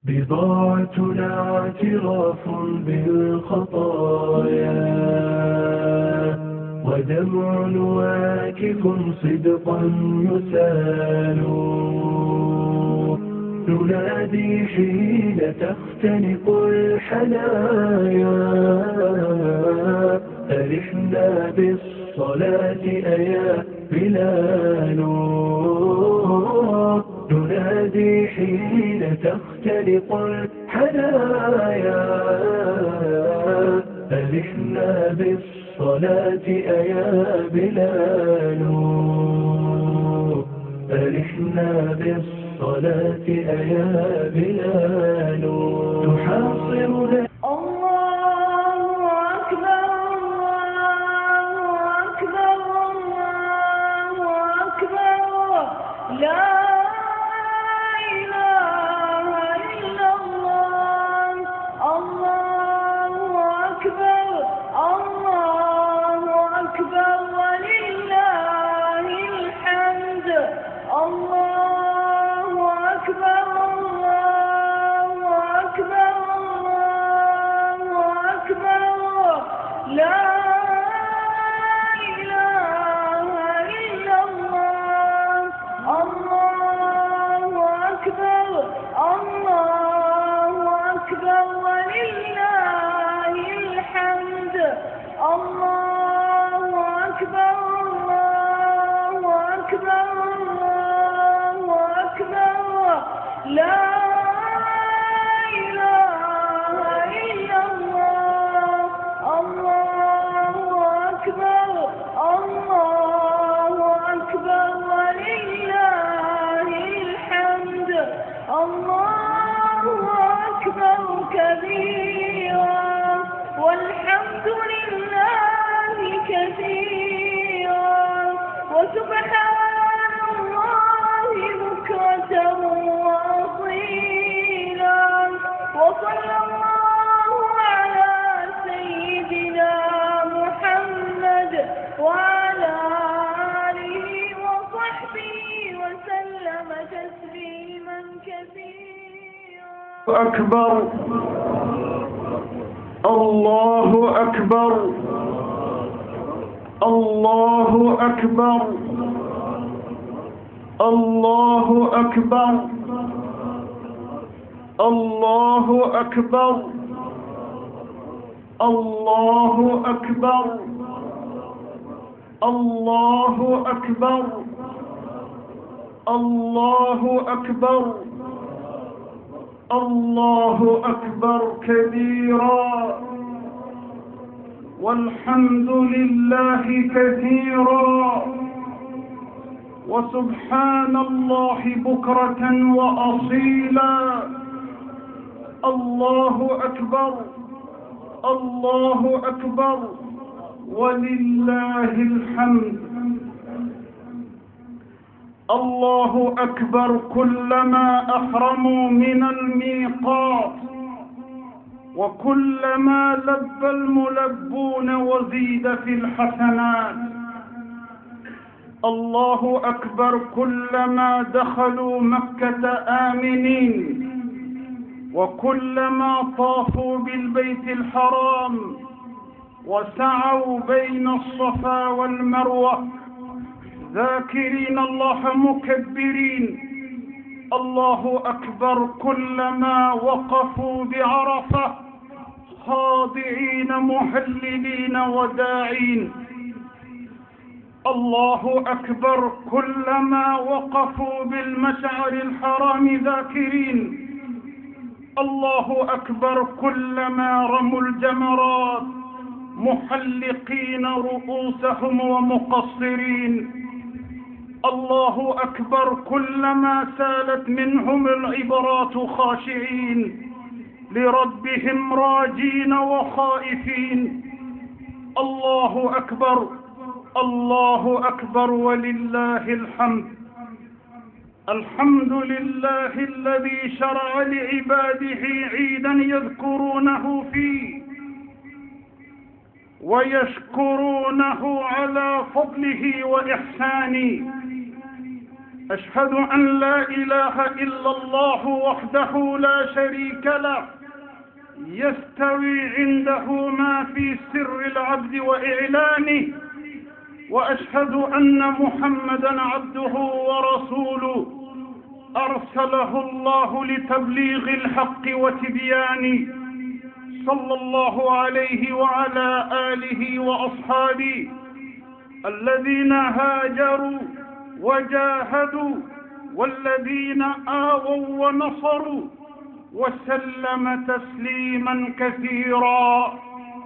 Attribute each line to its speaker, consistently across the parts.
Speaker 1: بضاعتنا اعتراف بالخطايا، ودمع واكف صدقا يسال. ننادي حين تختنق الحنايا، أرحنا بالصلاة أيا بلال. ننادي حين تختنق الحنايا، أرحنا بالصلاة أيا بلال. أرحنا بالصلاة أيا بلال. تحاصرنا
Speaker 2: الله أكبر الله أكبر الله أكبر، لا إله إلا الله. الله أكبر الله أكبر ولله الحمد. الله أكبر الله أكبر الله أكبر، لا إله إلا الله. الله أكبر الله أكبر ولله الحمد. الله أكبر الله أكبر الله أكبر، لا إله إلا الله. الله أكبر الله أكبر ولله الحمد. الله أكبر كبيرا والحمد لله كثيرا، وسبحان الله بكرة وأصيلا. وصلى الله على سيدنا محمد وعلى آله وصحبه وسلم تسليما كثيرا.
Speaker 3: أكبر الله أكبر الله أكبر الله أكبر الله أكبر الله أكبر الله أكبر الله أكبر الله أكبر كبيرا، والحمد لله كثيرا، وسبحان الله بكرة وأصيلا. الله أكبر الله أكبر ولله الحمد. الله أكبر كلما أحرموا من الميقات، وكلما لبى الملبون وزيد في الحسنات. الله أكبر كلما دخلوا مكة آمنين، وكلما طافوا بالبيت الحرام وسعوا بين الصفا والمروة ذاكرين الله مكبرين. الله أكبر كلما وقفوا بعرفة خاضعين مهللين وداعين. الله أكبر كلما وقفوا بالمشعر الحرام ذاكرين. الله أكبر كلما رموا الجمرات محلقين رؤوسهم ومقصرين. الله أكبر كلما سالت منهم العبرات خاشعين لربهم راجين وخائفين. الله أكبر الله أكبر ولله الحمد. الحمد لله الذي شرع لعباده عيدا يذكرونه فيه ويشكرونه على فضله وإحسانه. أشهد أن لا إله إلا الله وحده لا شريك له يستوي عنده ما في سر العبد وإعلانه، وأشهد أن محمدا عبده ورسوله أرسله الله لتبليغ الحق وتبيانه، صلى الله عليه وعلى آله وأصحابه الذين هاجروا وجاهدوا والذين آووا ونصروا وسلم تسليما كثيرا.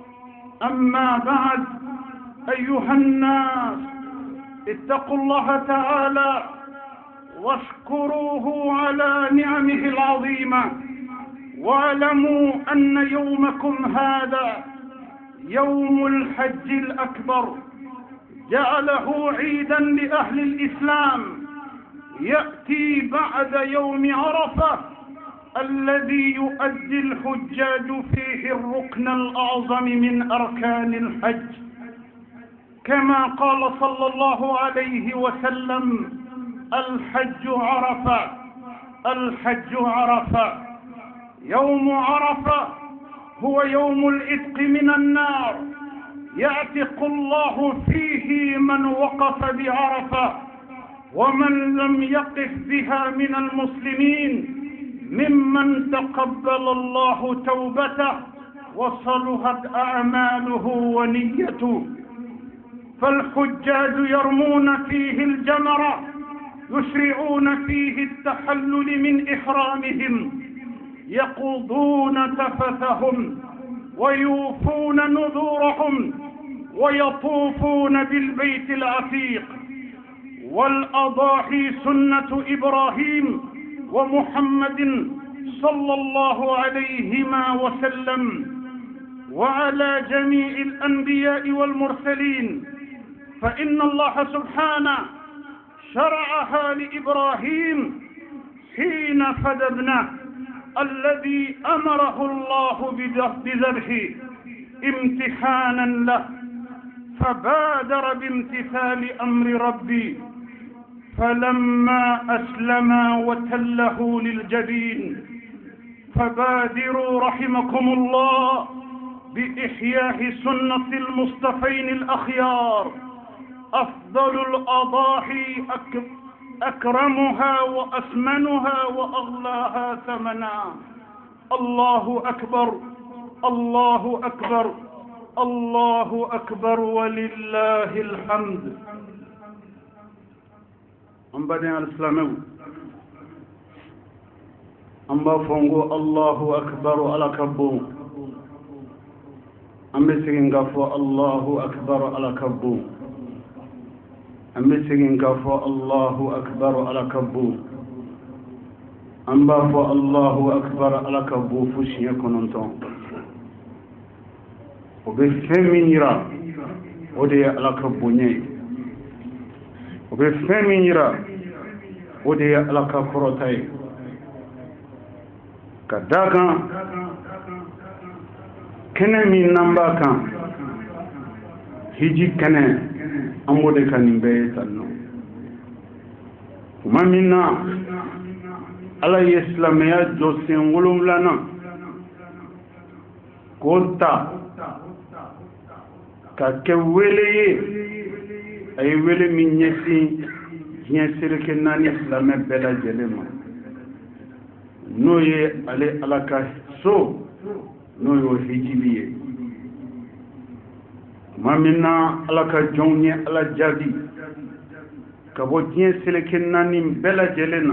Speaker 3: أما بعد، أيها الناس، اتقوا الله تعالى واشكروه على نعمه العظيمة، واعلموا أن يومكم هذا يوم الحج الأكبر جعله عيدا لأهل الإسلام، يأتي بعد يوم عرفة الذي يؤدي الحجاج فيه الركن الأعظم من أركان الحج، كما قال صلى الله عليه وسلم: الحج عرفة، الحج عرفة. يوم عرفة هو يوم العتق من النار، يعتق الله فيه من وقف بعرفة، ومن لم يقف بها من المسلمين ممن تقبل الله توبته وصلحت أعماله ونيته. فالحجاج يرمون فيه الجمرة، يشرعون فيه التحلل من إحرامهم، يقضون تفثهم ويوفون نذورهم ويطوفون بالبيت العتيق. والأضاحي سنة إبراهيم ومحمد صلى الله عليهما وسلم وعلى جميع الأنبياء والمرسلين، فإن الله سبحانه شرعها لإبراهيم حين فدى ابنه الذي أمره الله بذبحه امتحانا له، فبادر بامتثال أمر ربي، فلما أسلما وتله للجبين فبادروا رحمكم الله بإحياء سنة المصطفين الأخيار، أفضل الأضاحي أكرمها وأثمنها وأغلاها ثمنا. الله أكبر، الله أكبر، الله أكبر ولله الحمد. أمبادين الإسلام أمبا فونغو الله أكبر على كبو، أمبسين غفو الله أكبر على كبو، أمبسين غفو الله أكبر على كبو، أمبا فو الله أكبر على كبو فشي يكونون وبفهم يرى ودي على كبو ني، وبفهم يرى ودي على كبروتاي كداكا كنا من نمباكا هيجي كنا أمودي كان بيتنا وما منا على الإسلامية جوسين ولوم لنا كوتا كاكولي أي ولي من يسي يسير كنا الإسلام بلا جلما نوي على كاسو نوي وهيجيبيه ما منا على كجوني على جابي كبوتين سلكنا نيم بلا جلنا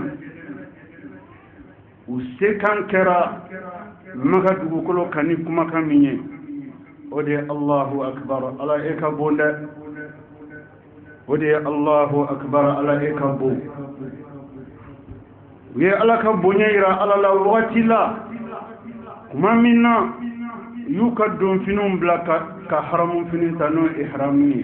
Speaker 3: وسكان كرا مكا دوكلو كاني كما كاميني ودي الله أكبر على إكابوندا ودي الله أكبر على إكابو وي على كابونيا يرا على لا واتلا كما منا يكدون فينهم بلا كحرم فينين تانو إحرامي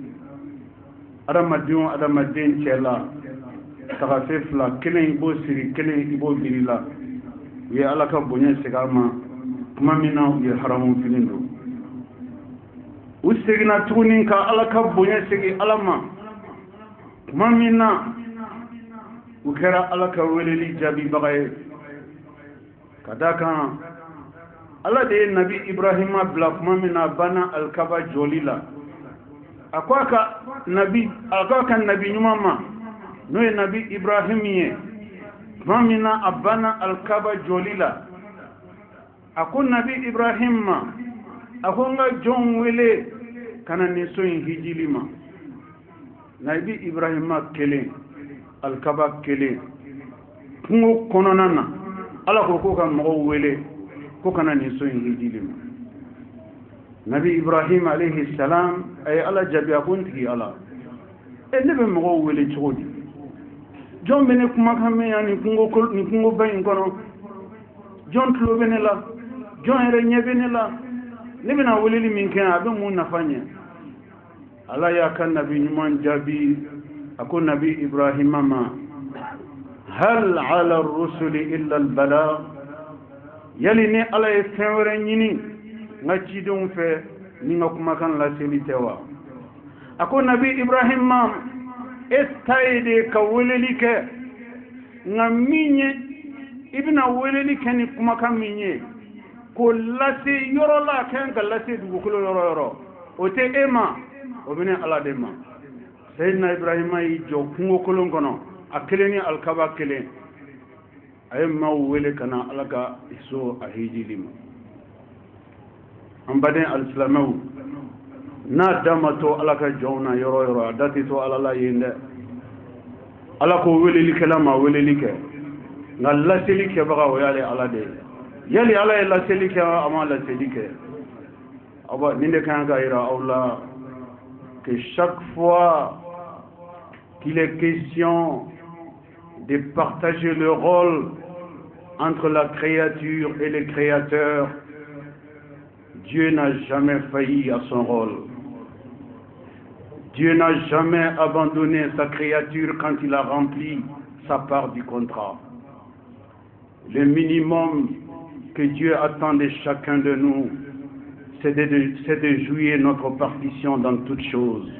Speaker 3: أدام الدين شلا تغفف لا كلين يبو سري كلين يبو بيري لا وي على كابونيا سيغاما كما منا يحرم فينين دو وسيغنا تونين كا على كابونيا سيغي علما كما منا u kɛra ala ka weleli jaabibaga ye ka da kan ala de ye nabi ibrahima bila kuma min na banna alikaba jɔli la a ko a ka nabi ɲuman ma n'o ye nabi ibrahim ye tuma min na a banna alikaba jɔli la a ko nabi ibrahim ma a ko n ka jɔnw wele ka na nin so in hijili ma nabi ibrahima kelen alikaba kelen kungo kɔnɔna na ala ko k'o ka mɔgɔw wele ko kana nin so in hijili ma nabi ibrahim alayhi salam a ye ala jaabi a ko n tigi ala ne bɛ mɔgɔw wele cogo di jɔn bɛ ne kumakan mɛn yan nin kungoba in kɔnɔ jɔn tulo bɛ ne la jɔn yɛrɛ ɲɛ bɛ ne la ne bɛna weleli min kɛ a bɛ mun nafa ɲɛ ala y'a ka nabi ɲuman jaabi a ko nabi ibrahima ma hal ala rusuli illa albala yali ni ala ye fɛn wɛrɛ ɲini n ka cidenw fɛ ni n ka kumakan laseli tɛ wa a ko nabi ibrahima e ta ye de ka weleli kɛ nka min ye i bɛna weleli kɛ ni kumakan min ye k'o lase yɔrɔ la a kan ka lase dugukolo yɔrɔ yɔrɔ o tɛ e ma o bɛ ne ala de ma seyidina ibrahima y'i jɔ kungo kolon kɔnɔ a kelen ni alikaba kelen a ye maaw wele ka na ala ka so a hijili ma an baden alisilamɛw n'a da ma to ala ka jɔnw na yɔrɔ yɔrɔ a da tɛ to ala la yen dɛ ala ko welelikɛla ma weleli kɛ nka laseli kɛbaga o y'ale ala de ye yali ala ye laseli kɛ a ma laseli kɛ aw nin de kan ka yira aw la que chaque fois qu'il est question de partager le rôle entre la créature et le créateur, Dieu n'a jamais failli à son rôle. Dieu n'a jamais abandonné sa créature quand il a rempli sa part du contrat. Le minimum que Dieu attend de chacun de nous, c'est de jouer notre partition dans toutes choses.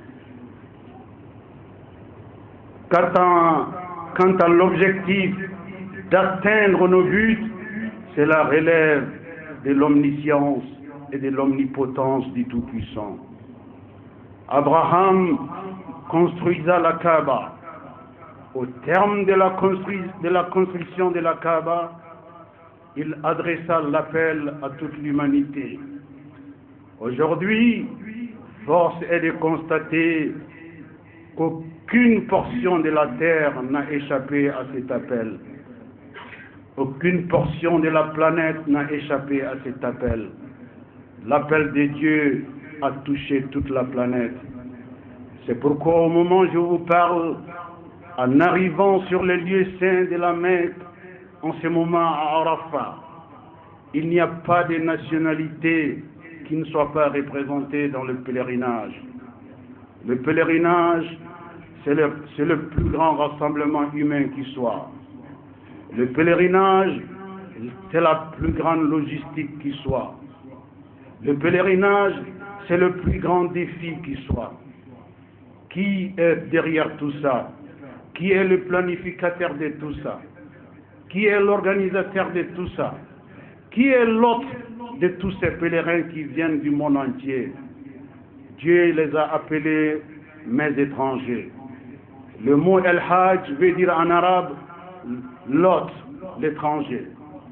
Speaker 3: Quant à l'objectif d'atteindre nos buts, cela relève de l'omniscience et de l'omnipotence du Tout-Puissant. Abraham construisa la Kaaba. Au terme de la construction de la Kaaba, il adressa l'appel à toute l'humanité. Aujourd'hui, force est de constater qu'aucune portion de la terre n'a échappé à cet appel. Aucune portion de la planète n'a échappé à cet appel. L'appel de Dieu a touché toute la planète. C'est pourquoi au moment où je vous parle, en arrivant sur le lieu saint de la Mecque, en ce moment à Arafat, il n'y a pas de nationalité qui ne soit pas représentée dans le pèlerinage. Le pèlerinage, c'est le plus grand rassemblement humain qui soit. Le pèlerinage, c'est la plus grande logistique qui soit. Le pèlerinage, c'est le plus grand défi qui soit. Qui est derrière tout ça? Qui est le planificateur de tout ça? Qui est l'organisateur de tout ça? Qui est l'hôte de tous ces pèlerins qui viennent du monde entier? Dieu les a appelés mes étrangers. Le mot El-Hajj veut dire en arabe l'hôte, l'étranger.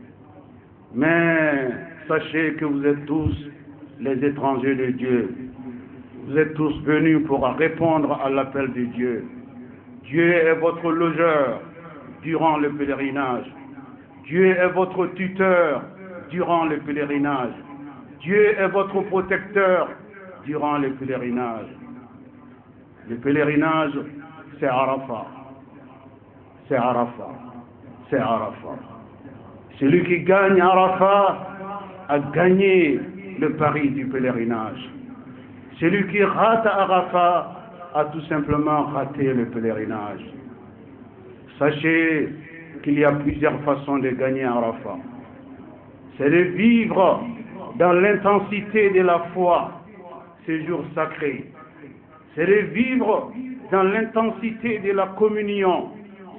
Speaker 3: Mais sachez que vous êtes tous les étrangers de Dieu. Vous êtes tous venus pour répondre à l'appel de Dieu. Dieu est votre logeur durant le pèlerinage. Dieu est votre tuteur durant le pèlerinage. Dieu est votre protecteur durant le pèlerinage. Le pèlerinage, c'est Arafat. C'est Arafat. C'est Arafat. Celui qui gagne Arafat a gagné le pari du pèlerinage. Celui qui rate Arafat a tout simplement raté le pèlerinage. Sachez qu'il y a plusieurs façons de gagner Arafat. C'est de vivre dans l'intensité de la foi ces jours sacrés. C'est de vivre dans l'intensité de la communion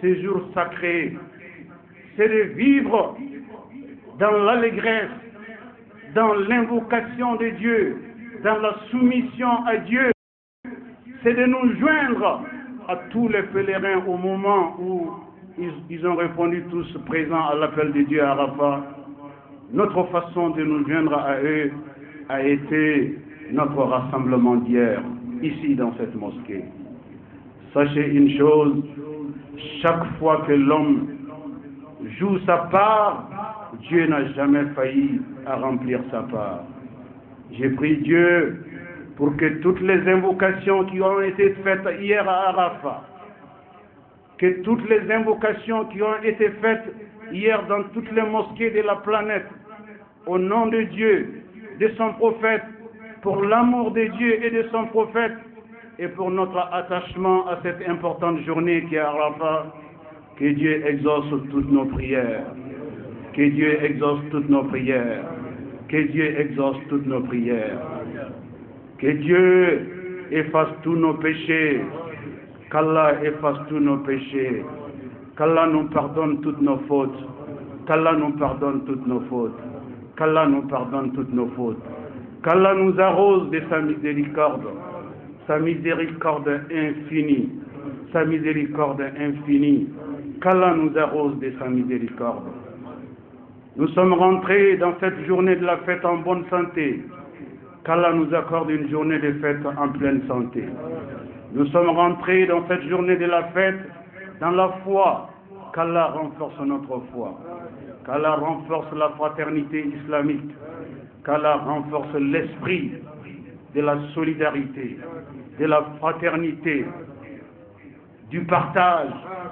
Speaker 3: ces jours sacrés, c'est de vivre dans l'allégresse, dans l'invocation de Dieu, dans la soumission à Dieu. C'est de nous joindre à tous les pèlerins au moment où ils ont répondu tous présents à l'appel de Dieu à Arafat. Notre façon de nous joindre à eux a été notre rassemblement d'hier, ici dans cette mosquée. Sachez une chose, chaque fois que l'homme joue sa part, Dieu n'a jamais failli à remplir sa part. J'ai prié Dieu pour que toutes les invocations qui ont été faites hier à Arafat, que toutes les invocations qui ont été faites hier dans toutes les mosquées de la planète, au nom de Dieu, de son prophète, pour l'amour de Dieu et de son prophète, et pour notre attachement à cette importante journée qui est Arafat, que Dieu exauce toutes nos prières, que Dieu exauce toutes nos prières, que Dieu exauce toutes nos prières, que Dieu efface tous nos péchés, qu'Allah efface tous nos péchés, qu'Allah nous pardonne toutes nos fautes, qu'Allah nous pardonne toutes nos fautes, qu'Allah nous pardonne toutes nos fautes, qu'Allah nous arrose de sa miséricorde infinie, sa miséricorde infinie, qu'Allah nous arrose de sa miséricorde. Nous sommes rentrés dans cette journée de la fête en bonne santé, qu'Allah nous accorde une journée de fête en pleine santé. Nous sommes rentrés dans cette journée de la fête dans la foi, qu'Allah renforce notre foi, qu'Allah renforce la fraternité islamique, qu'Allah renforce l'esprit de la solidarité, de la fraternité, du partage,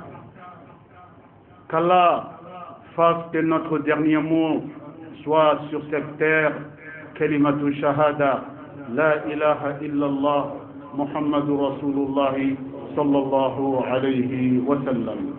Speaker 3: qu'Allah fasse que notre dernier mot soit sur cette terre kalimatu shahada, la ilaha illallah, Muhammadur Rasulullah sallallahu alayhi wa sallam.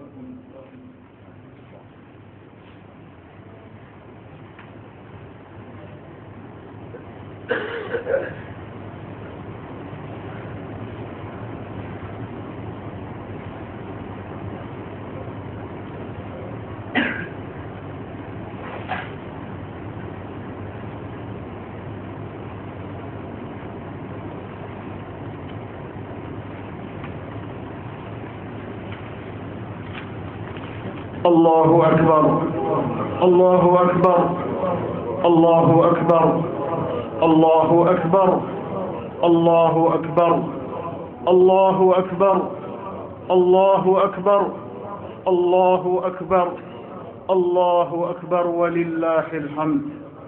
Speaker 3: الله أكبر الله أكبر الله أكبر الله أكبر الله أكبر الله أكبر الله أكبر الله أكبر الله أكبر ولله الحمد.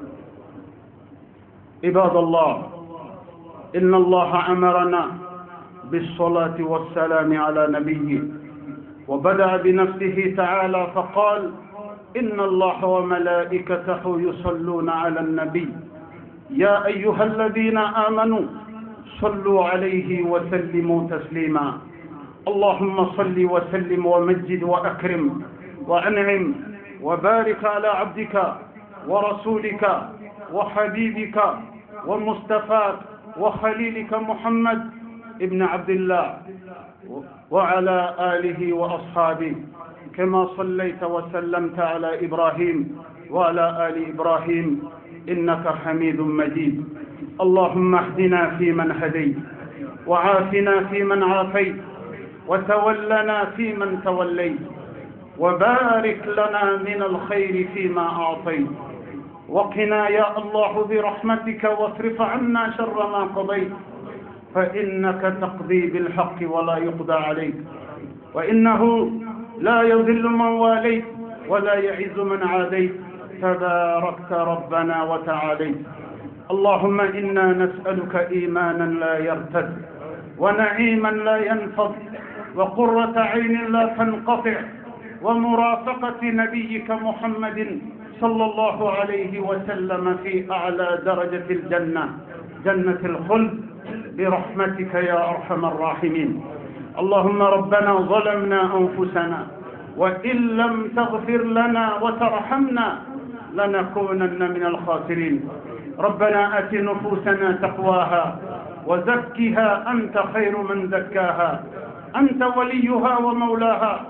Speaker 3: عباد الله، إن الله أمرنا بالصلاة والسلام على نبيه، وبدأ بنفسه تعالى فقال: إن الله وملائكته يصلون على النبي يا أيها الذين آمنوا صلوا عليه وسلموا تسليما. اللهم صل وسلم ومجد وأكرم وأنعم وبارك على عبدك ورسولك وحبيبك ومصطفاك وخليلك محمد ابن عبد الله وعلى آله وأصحابه، كما صليت وسلمت على إبراهيم وعلى آل إبراهيم إنك حميد مجيد. اللهم اهدنا فيمن هديت، وعافنا فيمن عافيت، وتولنا فيمن توليت، وبارك لنا من الخير فيما أعطيت، وقنا يا الله برحمتك واصرف عنا شر ما قضيت، فإنك تقضي بالحق ولا يقضى عليك، وإنه لا يذل من واليت ولا يعز من عاديت، تباركت ربنا وتعاليت. اللهم إنا نسألك إيمانا لا يرتد، ونعيما لا ينفض، وقرة عين لا تنقطع، ومرافقة نبيك محمد صلى الله عليه وسلم في أعلى درجة الجنة، جنة الخلد، برحمتك يا أرحم الراحمين. اللهم ربنا ظلمنا أنفسنا، وإن لم تغفر لنا وترحمنا لنكونن من الخاسرين. ربنا آت نفوسنا تقواها وزكها أنت خير من زكاها، أنت وليها ومولاها،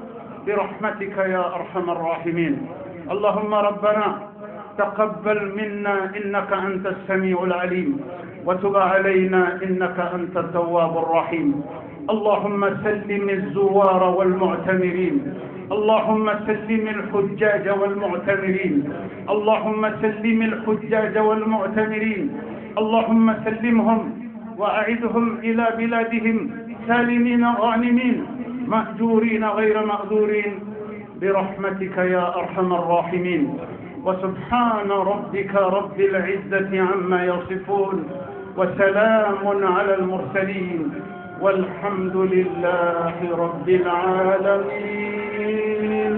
Speaker 3: برحمتك يا أرحم الراحمين. اللهم ربنا تقبل منا إنك أنت السميع العليم وتب علينا إنك أنت التواب الرحيم. اللهم سلم الزوار والمعتمرين، اللهم سلم الحجاج والمعتمرين، اللهم سلم الحجاج والمعتمرين، اللهم سلمهم وأعدهم إلى بلادهم سالمين غانمين مأجورين غير مأذورين برحمتك يا أرحم الراحمين. وسبحان ربك رب العزة عما يصفون وسلام على المرسلين والحمد لله رب العالمين.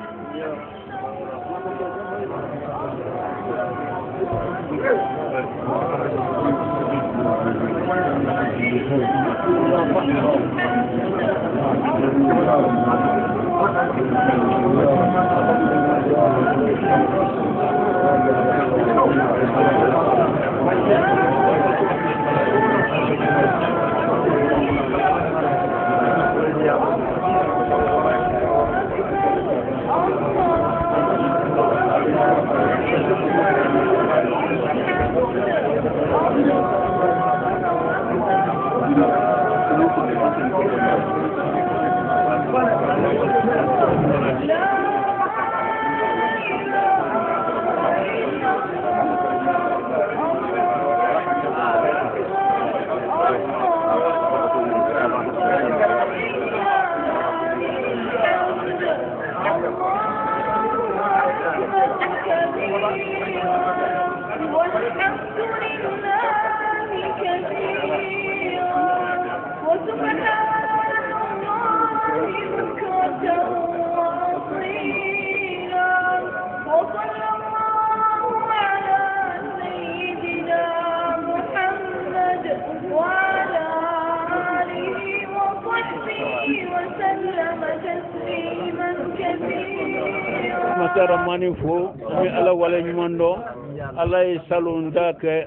Speaker 4: masara mani fo mi ala wala nyumondo ala e salunda ke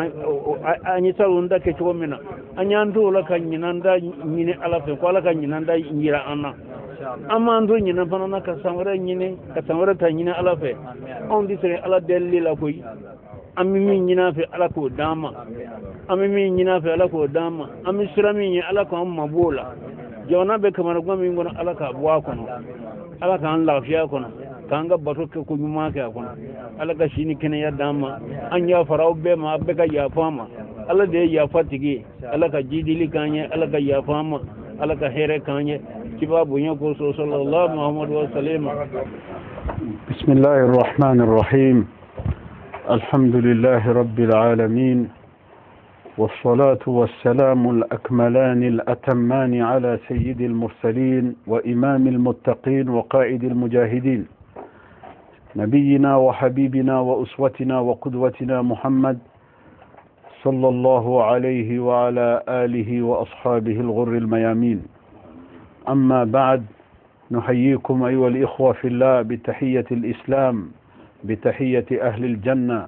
Speaker 4: anyi salunda ke chomina anyandu la kanyinanda nyine ala fe ko ala kanyinanda nyira anna amandu nyina banana ka samara nyine ka samara ta nyine ala fe on di sere ala delli la koy amimi nyina fe ala ko dama amimi nyina fe ala ko dama ami sirami nyina ala ko mabola jona be kamar gwami ngono ala ka bwa kono ala ka an lafiya kono kanga bato ke ko nyuma ke kono ala ka shini kene ya dama an ya farau be ma be ka ya fama ala de ya fatigi ala ka jidili kanye ala ka ya fama ala ka here kanye kibabu nyako sallallahu muhammad wa sallam.
Speaker 5: bismillahir rahmanir rahim alhamdulillahi rabbil alamin والصلاة والسلام الأكملان الأتمان على سيد المرسلين وإمام المتقين وقائد المجاهدين نبينا وحبيبنا وأسوتنا وقدوتنا محمد صلى الله عليه وعلى آله وأصحابه الغر الميامين. أما بعد، نحييكم أيها الإخوة في الله بتحية الإسلام، بتحية أهل الجنة،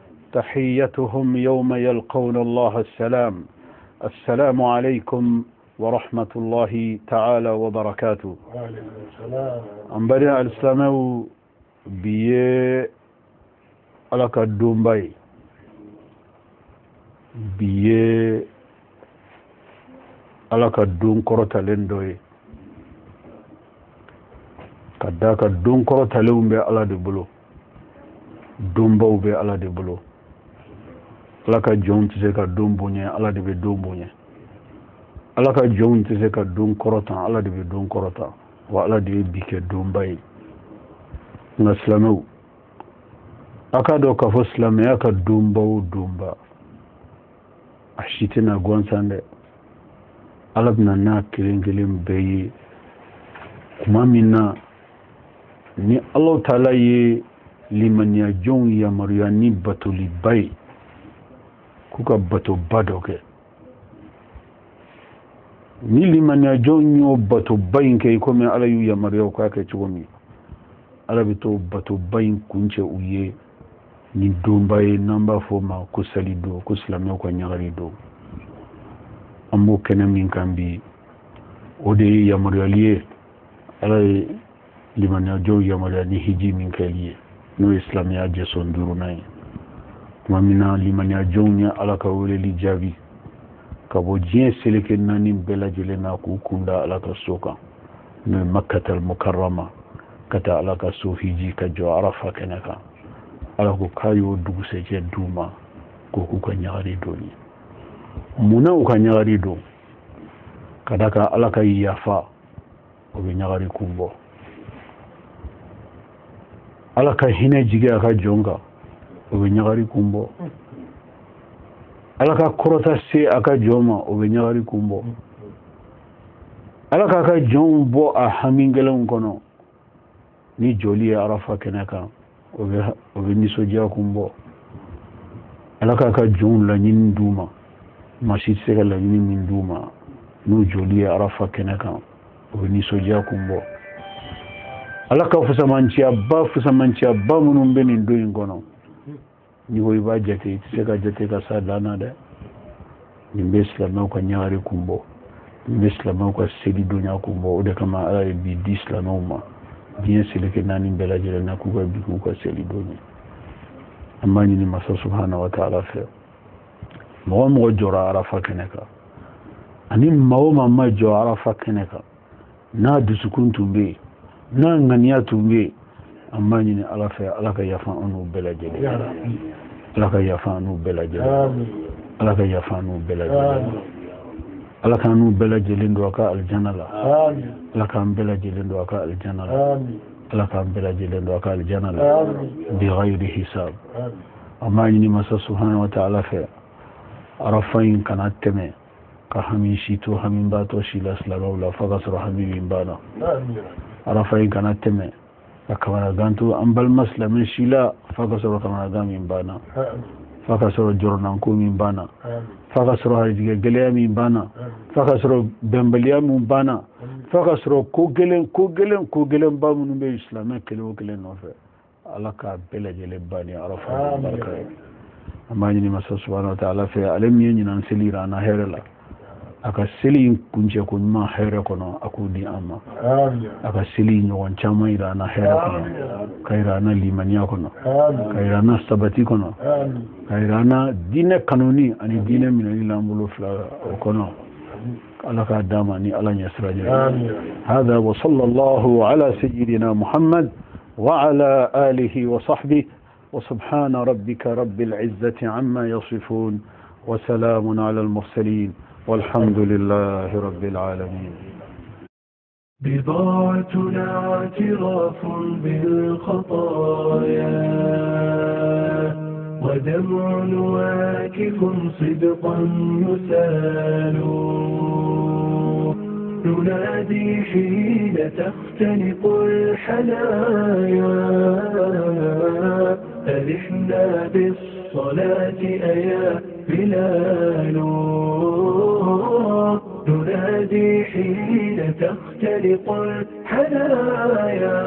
Speaker 5: تحيتهم يوم يلقون الله السلام. السلام عليكم ورحمة الله تعالى وبركاته. أمبرنا الإسلام بيه على الدومباي بيه على الدوم كرة لندوي كذاك الدوم كرة لهم بيه على دبلو دومباو بيه على دبلو alaka jon tise ka dum bunye ala de be dum bunye alaka jon tise ka dum korotan ala de be dum korota wa ala de bike dum bay na islamu aka do ka fo islam ya ka dum baw dumba ashitina gonsande alabna na kirengelim beyi kuma minna ni Allah taala ye limaniya jon ya maryani batuli bay kuka bato badoke ni limaniya jonyo bato bayin ke ko men ala yu ya mariyo ka ke chugomi ala bito bato bayin kunche uye ni dombaye namba foma ko salido ko islamyo ko nyagari do ambo kenem min kambi ode ya mariyo liye ala limaniya jow yamariya ni hiji min keliye no islamiya je son durunayi kuma mina limaniya jow ɲa ala ka weleli jaabi ka bɔ diɲɛ seleke naani bɛɛ lajɛlen na k'u kunda ala ka so kan n'o ye makkatal mukarrama ka taa ala ka so hiji ka jɔ arafa kɛnɛ kan ala ko k'a y'o dugusɛjɛ d'u ma ko k'u ka ɲagari don ye munna u ka ɲagari don ka da kan ala ka yafa o bɛ ɲagari kun bɔ ala ka hinɛ jigi a ka jɔn kan o bɛ ɲagari kun bɔ ala ka kɔrɔta se a ka jɔn ma o bɛ ɲagari kun bɔ ala k'a ka jɔnw bɔ a hami gɛlɛnw kɔnɔ ni jɔli ye arafa kɛnɛ kan o bɛ nisɔndiya kun bɔ ala k'a ka jɔnw laɲini d'u ma maa si tɛ se ka laɲini min d'u ma n'u jɔli ye arafa kɛnɛ kan o bɛ nisɔndiya kun bɔ ala ka fusamanciyaba minnu bɛ nin don in kɔnɔ n'i ko i b'a jate i tɛ se ka jate ka s'a dan na dɛ nin bɛ silamɛw ka ɲagari kun bɔ nin bɛ silamɛw ka seli donya kun bɔ o de kama ala ye bi di silamɛw ma diɲɛ seleke naani bɛɛ lajɛlen na k'u ka bi k'u ka seli don ye an b'a ɲini masa subhanahu wa ta'ala fɛ mɔgɔ mɔgɔ jɔra arafa kɛnɛ kan ani maa o maa ma jɔ arafa kɛnɛ kan n'a dusukun tun bɛ yen n'a ŋaniya tun bɛ yen an b'a ɲini ala fɛ ala ka yafa an n'u bɛɛ lajɛlen ala ka yafa an n'u bɛɛ lajɛlen ala ka yafa an n'u bɛɛ lajɛlen ala k'an n'u bɛɛ lajɛlen don a ka alijana la ala k'an bɛɛ lajɛlen don a ka alijana la ala k'an bɛɛ lajɛlen don a ka alijana la bi ghayri hisab an b'a ɲini masa subhanahu wa ta'ala fɛ arafa in kana tɛmɛ ka hami si to hami b'a to si la silamɛw la fo ka sɔrɔ hami min banna arafa in kana tɛmɛ ka kamanagan to an balima silamɛ si la fo ka sɔrɔ kamanagan min banna fo ka sɔrɔ jɔrɔnanko min banna fo ka sɔrɔ harijigɛ gɛlɛya min banna fo ka sɔrɔ bɛnbaliya min banna fo ka sɔrɔ ko gɛlɛnba minnu bɛ silamɛ kelen o kelen nɔfɛ ala k'a bɛɛ lajɛlen ban ni arafa barika ye an b'a ɲini masa subhanahu wa ta'ala fɛ ale min ye ɲinan seli yira an na hɛrɛ la a ka seli in kuncɛ ko ɲuman hɛrɛ kɔnɔ a k'o di an ma a ka seli ɲɔgɔn caman yira an na hɛrɛ kɔnɔ ka yira an na limaniya kɔnɔ ka yira an na sabati kɔnɔ ka yira an na diinɛ kanuni ani diinɛ minɛli la an bolo fila o kɔnɔ ala k'a d'an ma ni ala ɲɛ sira ɲɛ hada wa sallallahu ala sayyidina muhammad wa ala alihi wa sahbihi wa subhana rabbika rabbil izzati amma yasifun wa salamun ala al-mursalin والحمد لله رب العالمين.
Speaker 1: بضاعتنا اعتراف بالخطايا ودمع واكف صدقا يسال ننادي حين تختنق الحنايا أرحنا بالصلاة أيا بلال ننادي حين تختلق الحنايا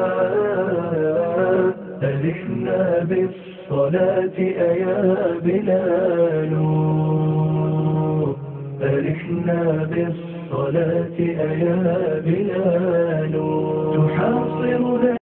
Speaker 1: أرحنا بالصلاة أيا بلال أرحنا بالصلاة أيا بلال تحاصرنا